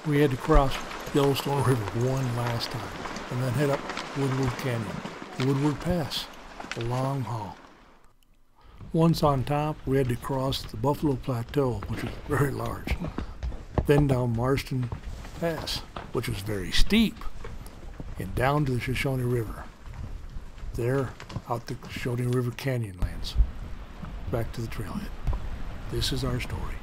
We had to cross Yellowstone River one last time and then head up Woodward Canyon, Woodward Pass, a long haul. Once on top, we had to cross the Buffalo Plateau, which was very large, then down Marston Pass, which was very steep, and down to the Shoshone River. There, out the Shoshone River Canyonlands, back to the trailhead. This is our story.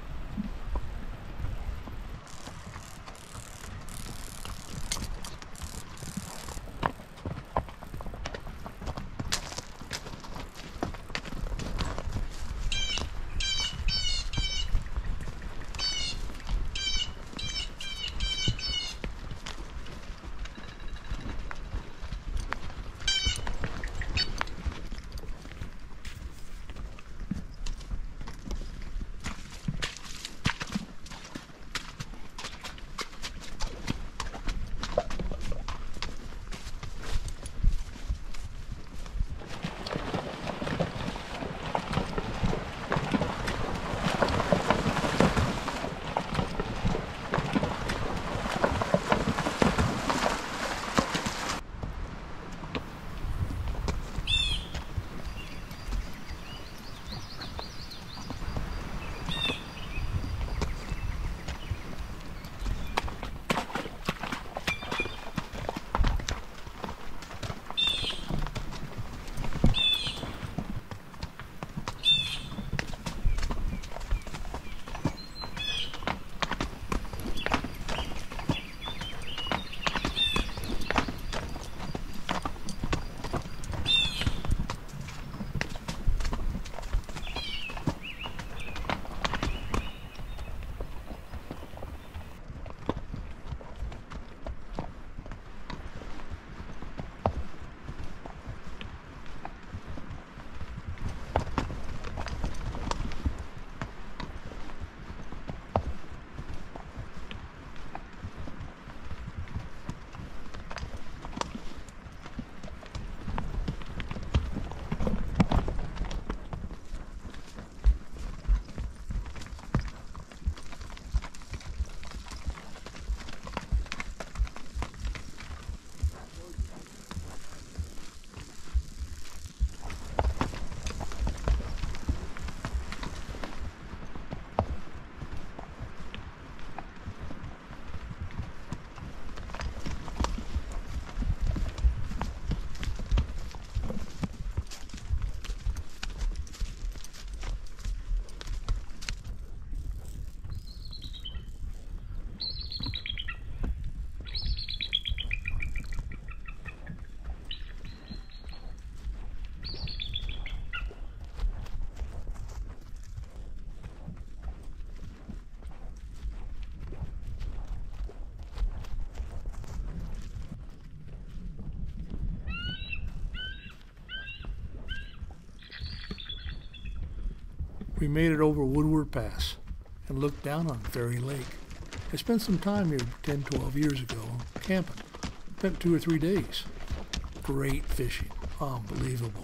We made it over Woodward Pass and looked down on Ferry Lake. I spent some time here 10, 12 years ago camping. Spent 2 or 3 days. Great fishing. Unbelievable.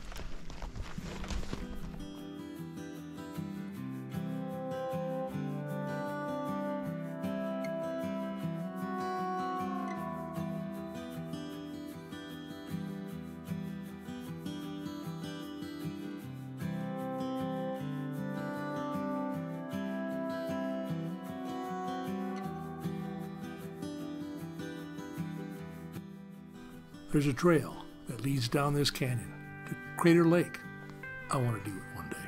There's a trail that leads down this canyon to Crater Lake. I want to do it one day.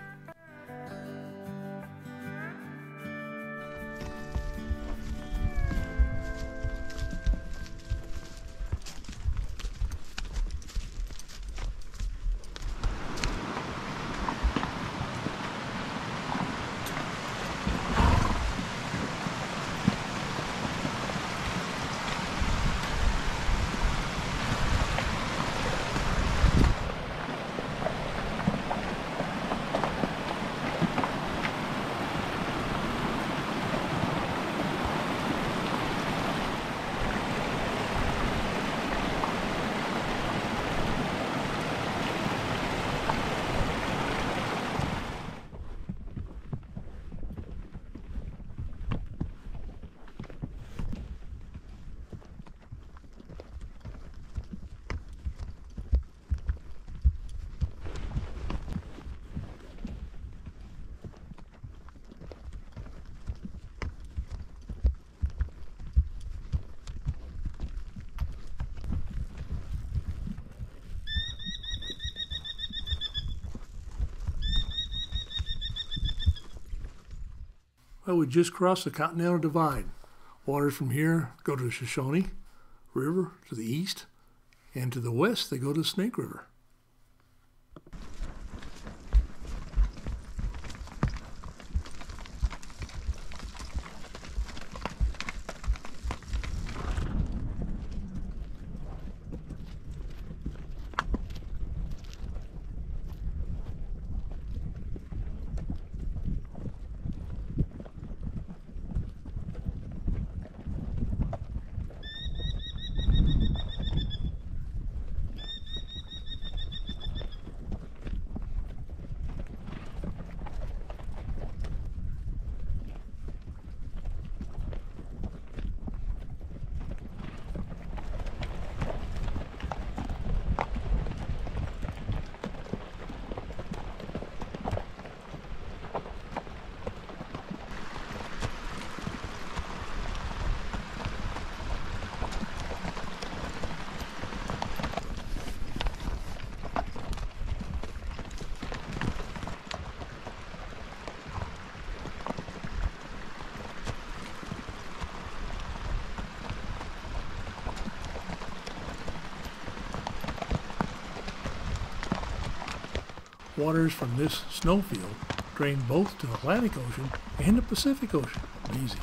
Well, we just crossed the Continental Divide. Waters from here go to the Shoshone River to the east, and to the west they go to the Snake River. Waters from this snowfield drain both to the Atlantic Ocean and the Pacific Ocean. Amazing.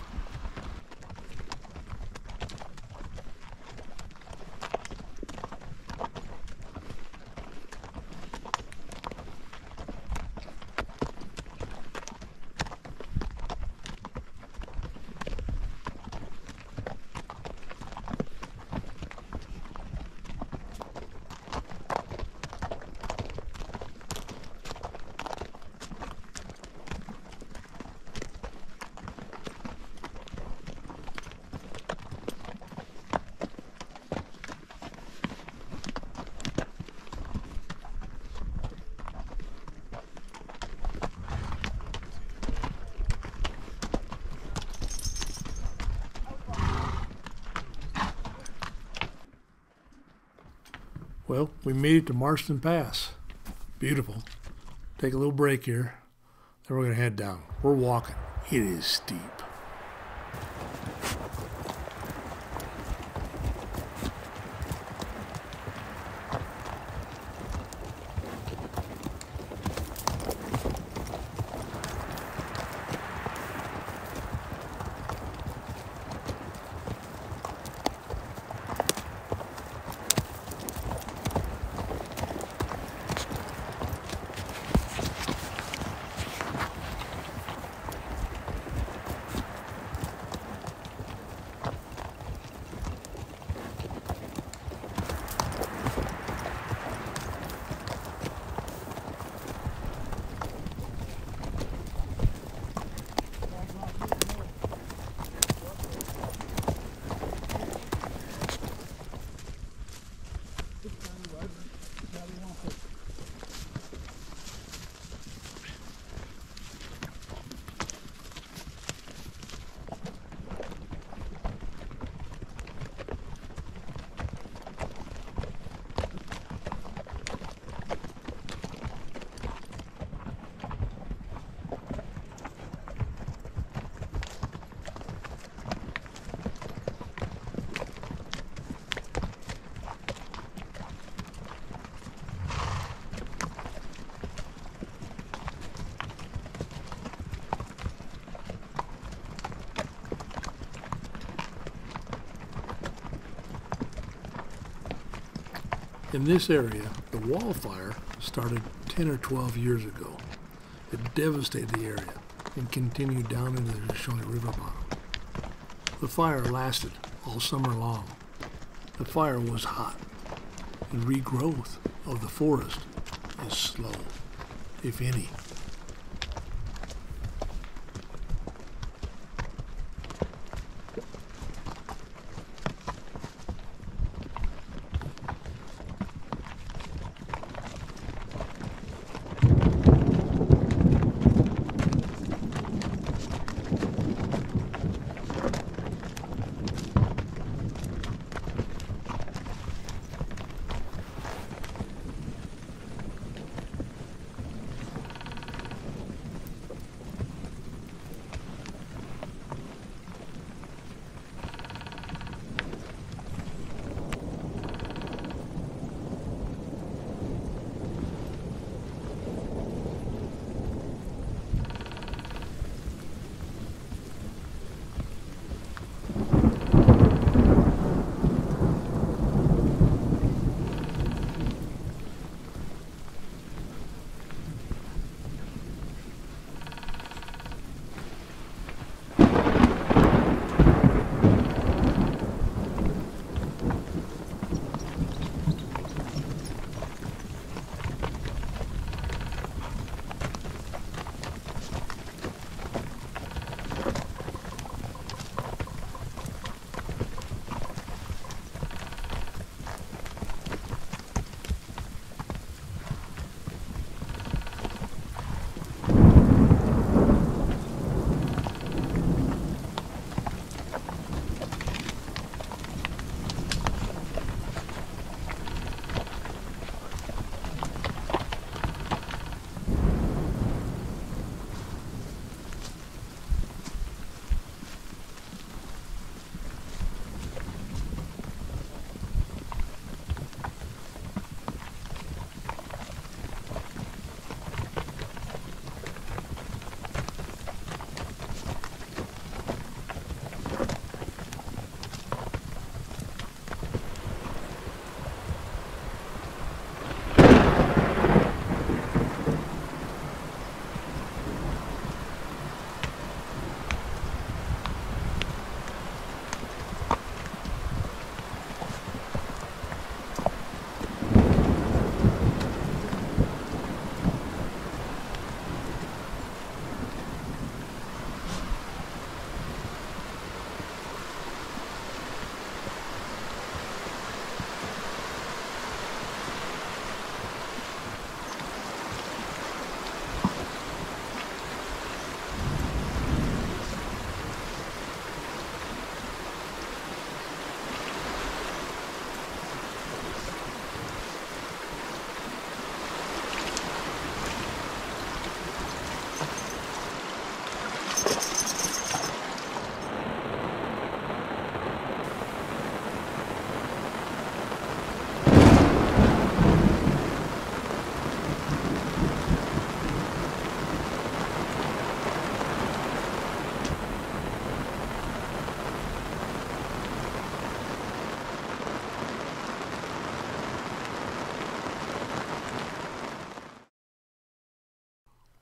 Well, we made it to Marston Pass. Beautiful. Take a little break here. Then we're going to head down. We're walking. It is steep. In this area, the wildfire started 10 or 12 years ago. It devastated the area and continued down into the Shoshone River bottom. The fire lasted all summer long. The fire was hot, and regrowth of the forest is slow, if any.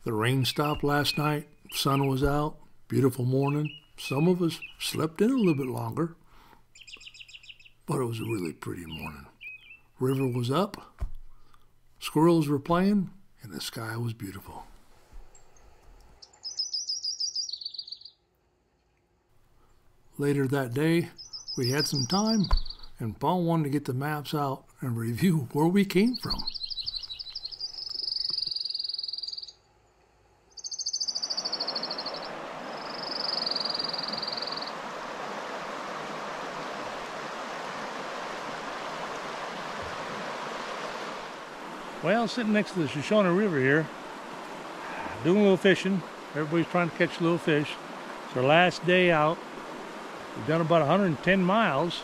The rain stopped last night, sun was out, beautiful morning. Some of us slept in a little bit longer, but it was a really pretty morning. River was up, squirrels were playing, and the sky was beautiful. Later that day, we had some time, and Paul wanted to get the maps out and review where we came from. Well, sitting next to the Shoshone River here, doing a little fishing. Everybody's trying to catch little fish. It's our last day out. We've done about 110 miles.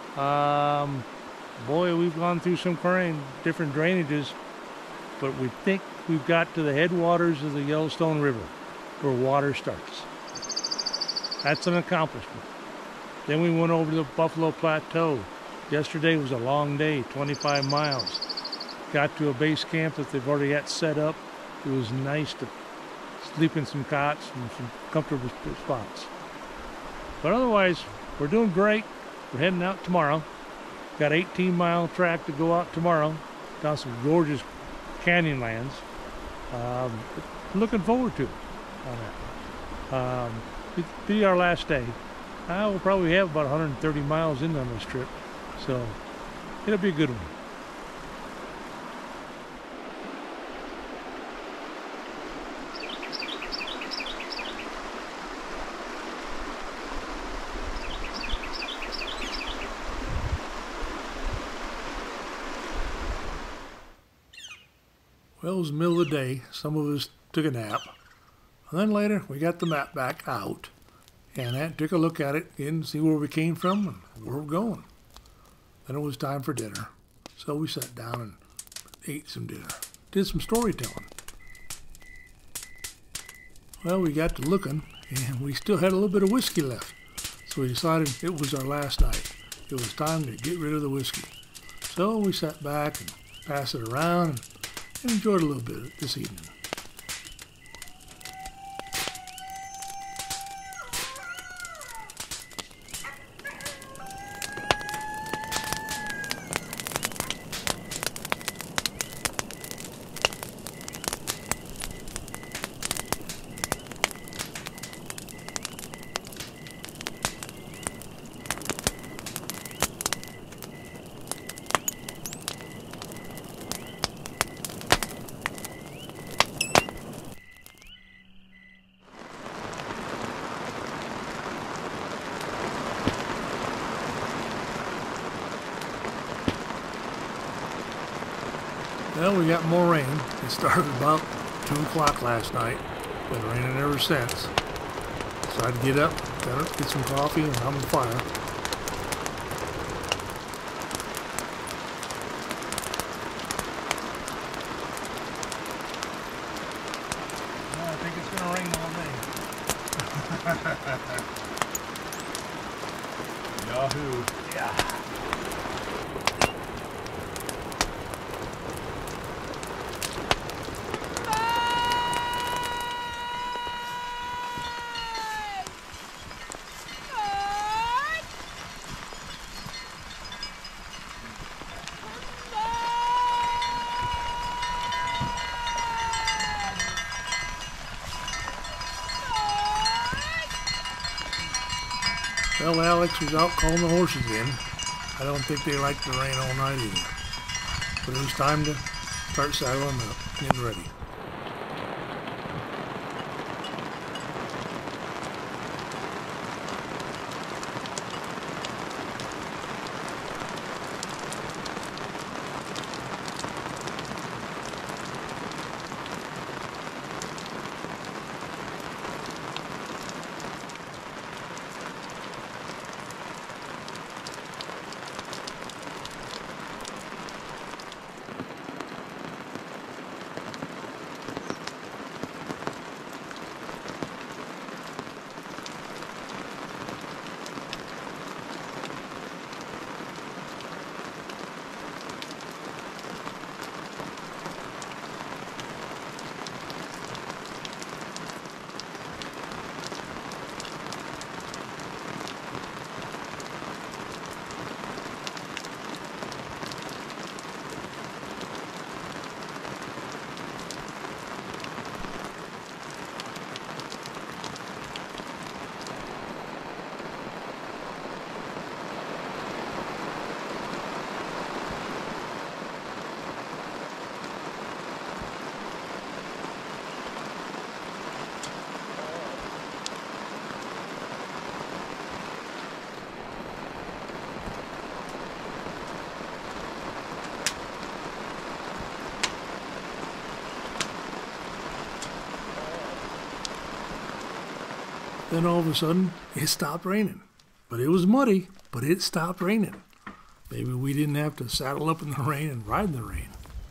Boy, we've gone through some different drainages, but we think we've got to the headwaters of the Yellowstone River, where water starts. That's an accomplishment. Then we went over to the Buffalo Plateau. Yesterday was a long day, 25 miles. Got to a base camp that they've already got set up. It was nice to sleep in some cots and some comfortable spots. But otherwise, we're doing great. We're heading out tomorrow. Got 18-mile track to go out tomorrow down some gorgeous canyon lands. Looking forward to it on that. It'll be our last day. We'll probably have about 130 miles in on this trip, so it'll be a good one. Well, it was the middle of the day. Some of us took a nap. And then later, we got the map back out and took a look at it and see where we came from and where we're going. Then it was time for dinner. So we sat down and ate some dinner. Did some storytelling. Well, we got to looking, and we still had a little bit of whiskey left. So we decided it was our last night. It was time to get rid of the whiskey. So we sat back and passed it around and enjoyed a little bit this evening. Well, we got more rain. It started about 2 o'clock last night. Been raining ever since. So I had to get up, get some coffee, and hum the fire. Well, I think it's going to rain all day. Yahoo! Yeah. Well, Alex was out calling the horses in. I don't think they liked the rain all night either. But it was time to start saddling up, getting ready. Then all of a sudden, it stopped raining. But it was muddy, but it stopped raining. Maybe we didn't have to saddle up in the rain and ride in the rain.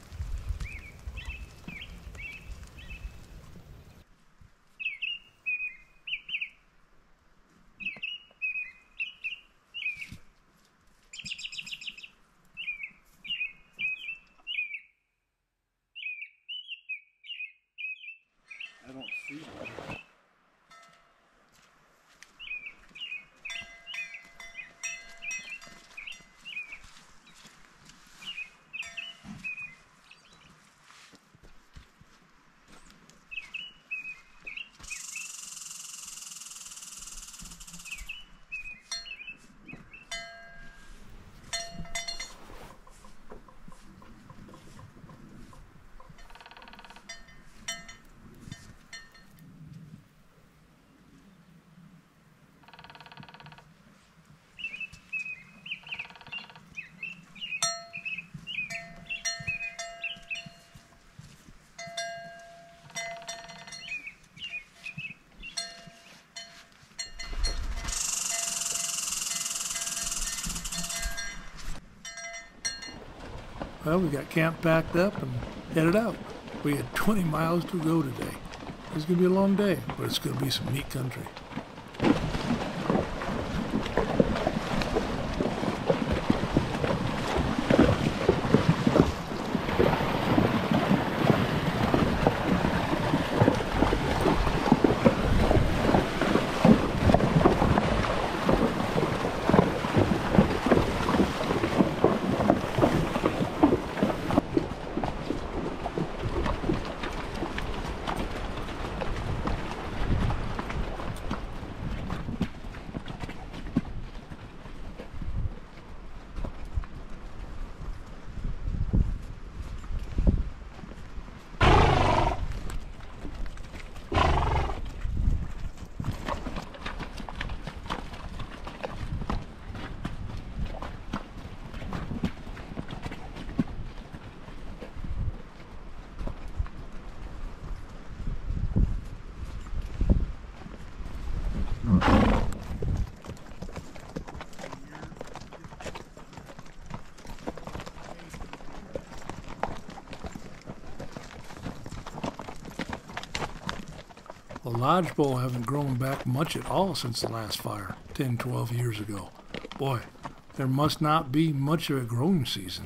I don't see one. Well, we got camp packed up and headed out. We had 20 miles to go today. It's going to be a long day, but it's going to be some neat country. The lodgepole haven't grown back much at all since the last fire, 10, 12 years ago. Boy, there must not be much of a growing season.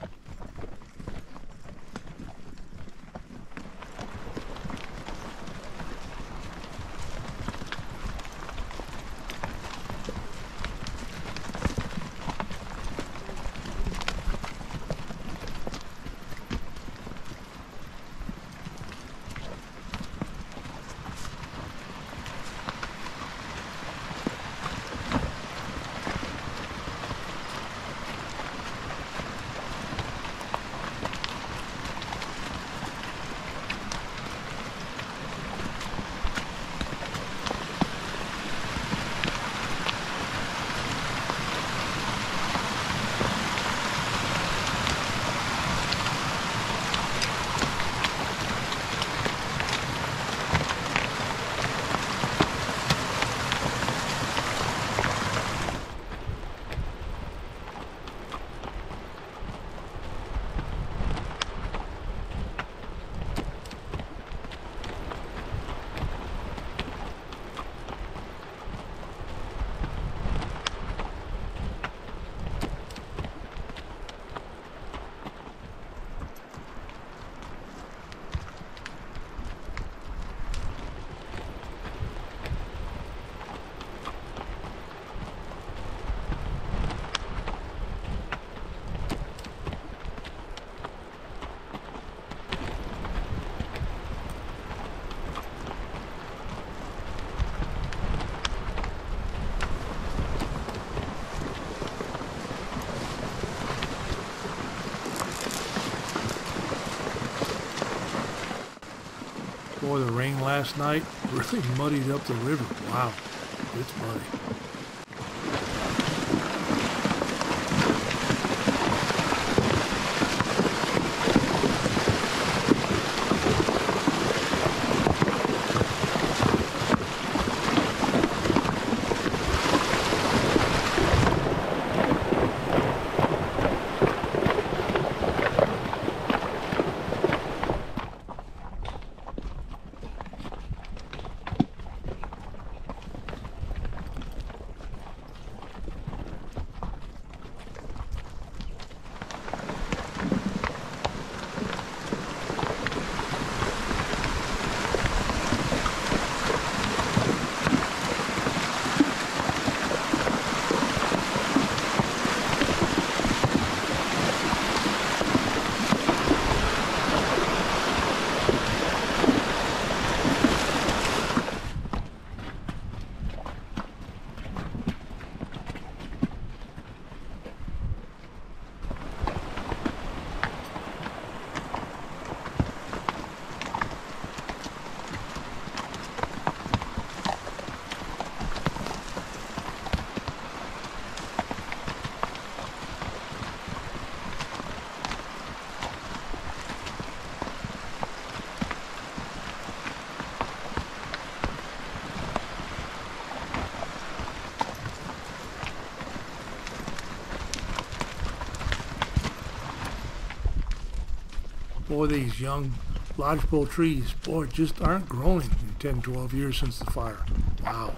Boy, the rain last night really muddied up the river. Wow, it's muddy. Boy, these young lodgepole trees, boy, just aren't growing in 10, 12 years since the fire. Wow.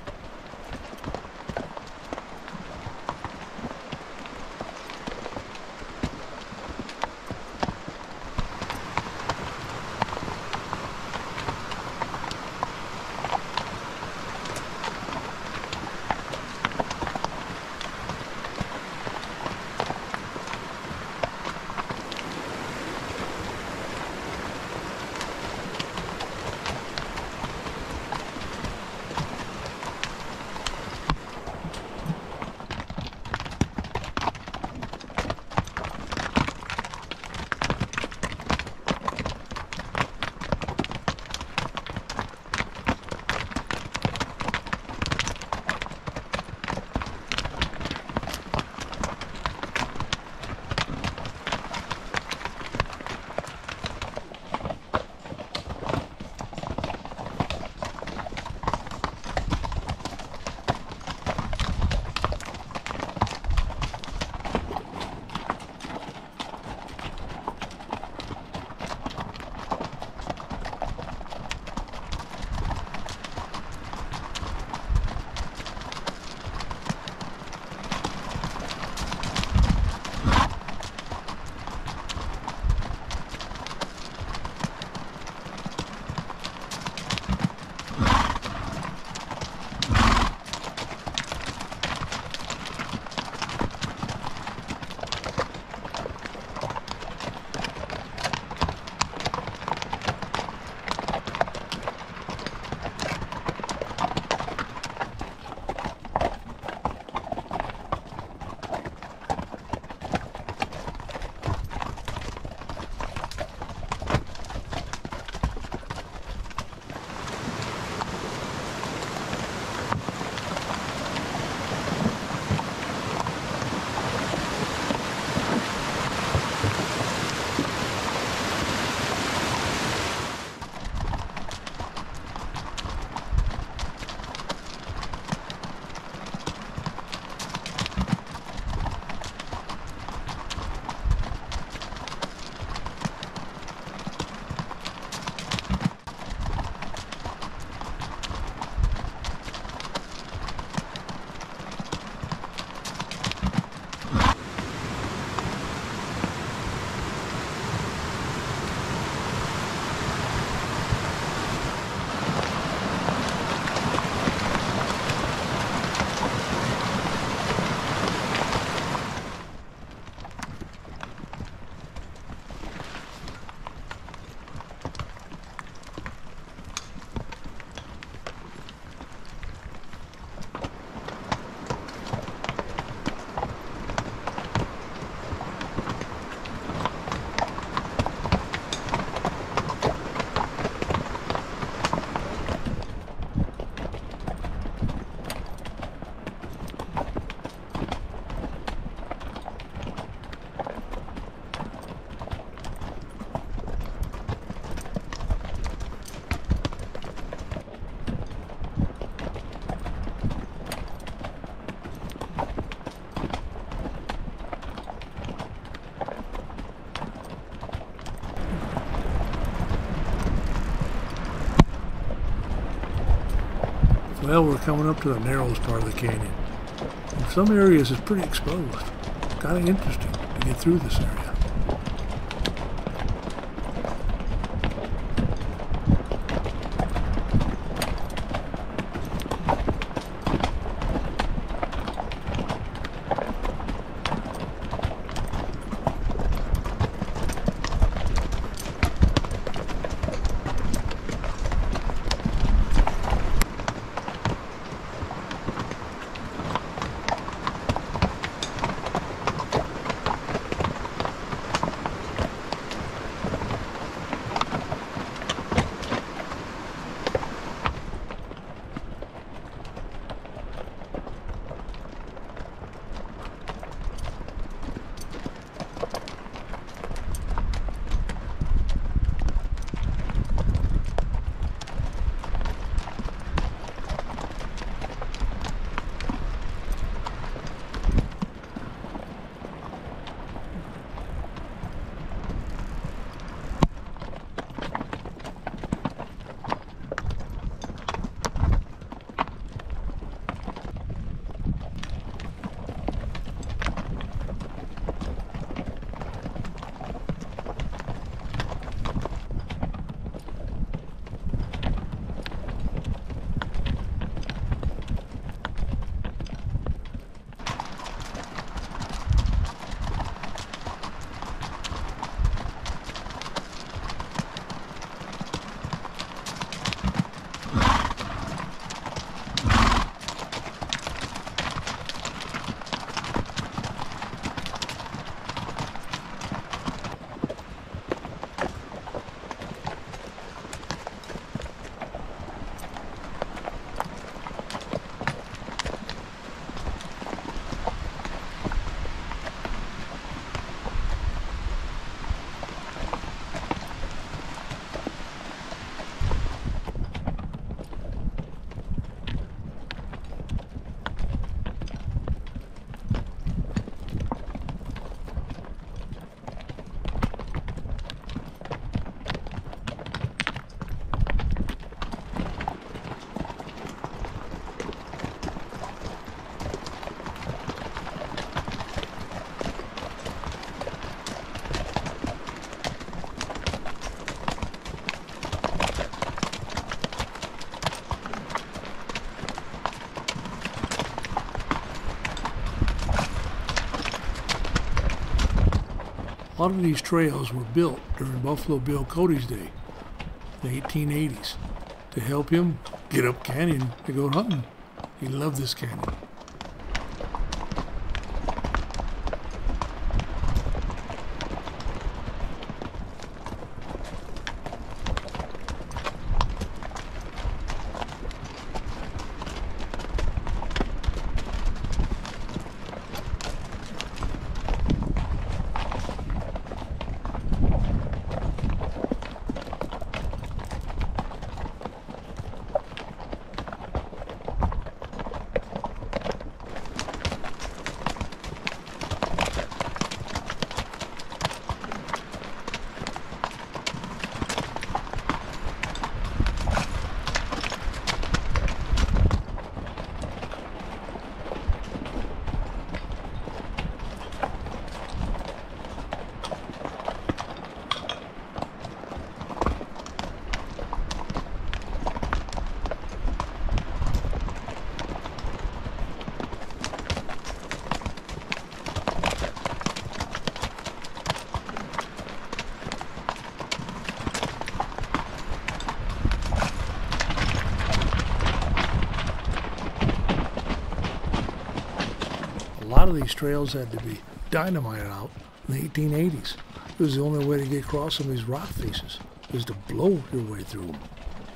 Well, we're coming up to the narrowest part of the canyon. In some areas it's pretty exposed. Kind of interesting to get through this area. lot of these trails were built during Buffalo Bill Cody's day, the 1880s, to help him get up canyon to go hunting. He loved this canyon. A lot of these trails had to be dynamited out in the 1880s. It was the only way to get across some of these rock faces, is to blow your way through them.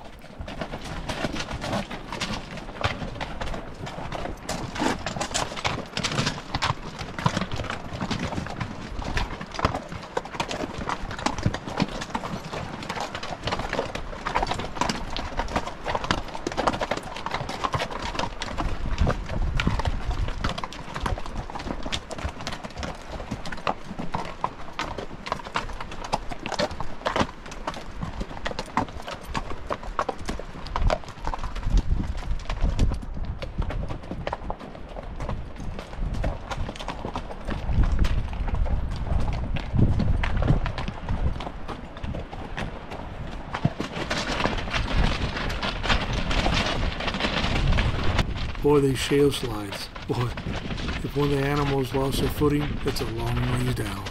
Boy, these shale slides, boy, if one of the animals lost their footing, it's a long ways down.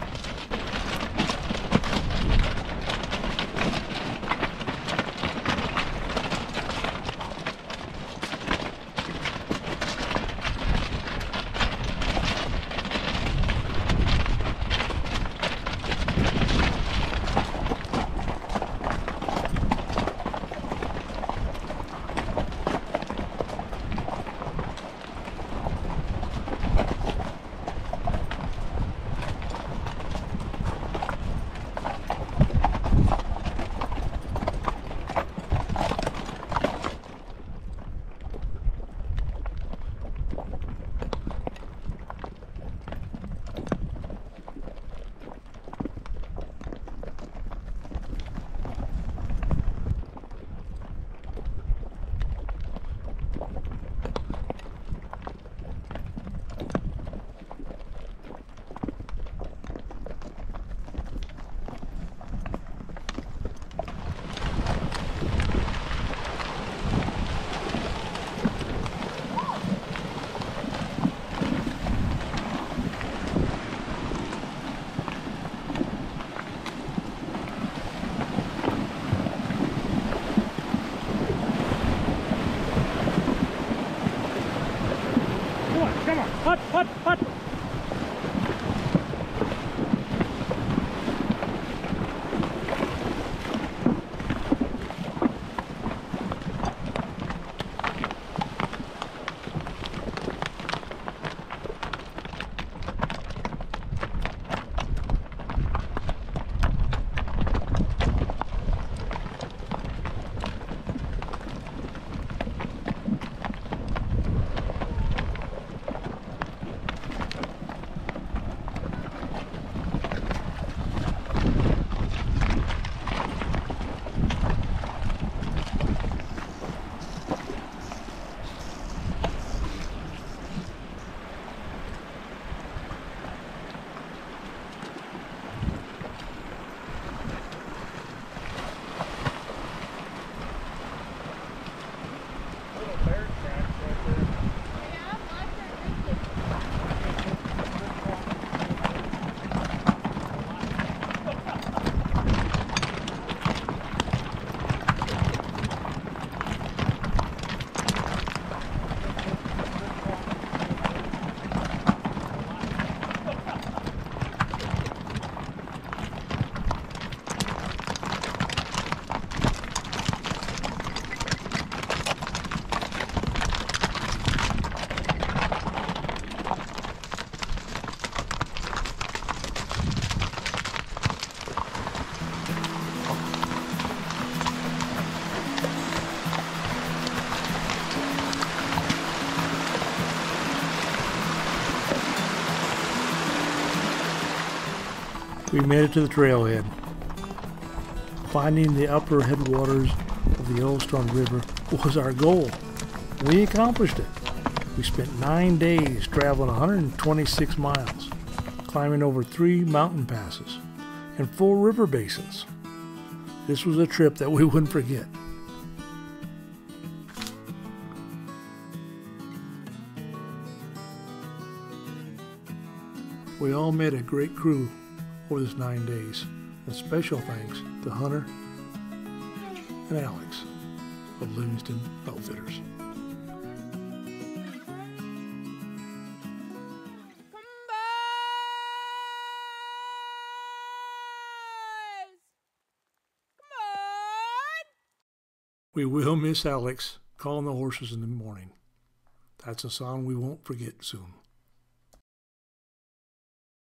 Come on, hut, hut, hut. We made it to the trailhead. Finding the upper headwaters of the Yellowstone River was our goal. We accomplished it. We spent 9 days traveling 126 miles, climbing over 3 mountain passes and 4 river basins. This was a trip that we wouldn't forget. We all made a great crew over this 9 days, and special thanks to Hunter and Alex of Livingston Outfitters. We will miss Alex calling the horses in the morning. That's a song we won't forget soon.